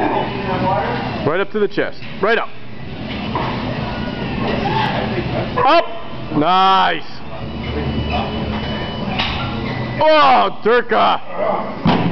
Right up to the chest. Right up. Up! Nice! Oh, Durka!